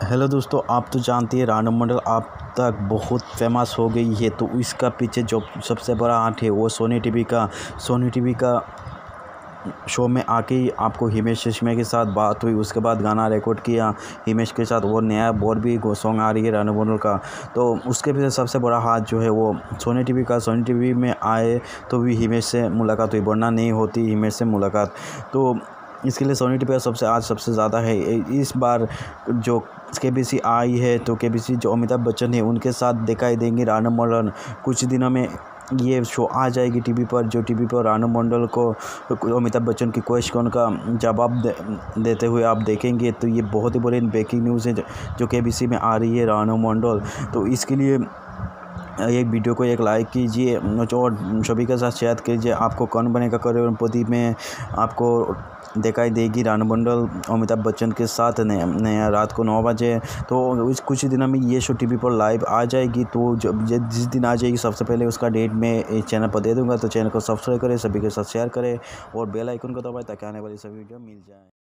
Hello दोस्तों, आप तो जानते हैं रानू मंडल अब तक बहुत फेमस हो गई है। तो इसका पीछे जो सबसे बड़ा हाथ है वो सोनी टीवी का शो में आके ही आपको हिमेश रेशमिया के साथ बात हुई। उसके बाद गाना रिकॉर्ड किया हिमेश के साथ, और नया और भी सॉन्ग आ रही है रानू मंडल का। तो उसके पीछे सबसे बड़ा हाथ जो है वो सोनी टीवी में आए तो भी हिमेश से मुलाकात हुई, वरना नहीं होती हिमेश से मुलाकात। तो इसके लिए सोनी टीवी का सबसे ज़्यादा है। इस बार जो केबीसी आई है, तो केबीसी जो अमिताभ बच्चन है उनके साथ दिखाई देंगी रानू मंडल। कुछ दिनों में ये शो आ जाएगी टीवी पर, जो टीवी पर रानू मंडल को अमिताभ बच्चन की क्वेश्चन का जवाब देते हुए आप देखेंगे। तो ये बहुत ही बड़ी ब्रेकिंग न्यूज़ है जो केबीसी में आ रही है रानू मंडल। तो इसके लिए एक वीडियो को एक लाइक कीजिए और सभी के साथ शेयर कीजिए। आपको कौन बनेगा करोड़पति में आपको दिखाई देगी रानू मंडल अमिताभ बच्चन के साथ नया रात को 9 बजे। तो इस कुछ दिनों में ये शो टीवी पर लाइव आ जाएगी। तो जब जिस दिन आ जाएगी सबसे पहले उसका डेट मैं इस चैनल पर दे दूंगा। तो चैनल को सब्सक्राइब करें, सभी के साथ शेयर करें और बेल आइकन को दबाएं ताकि आने वाली सभी वीडियो मिल जाए।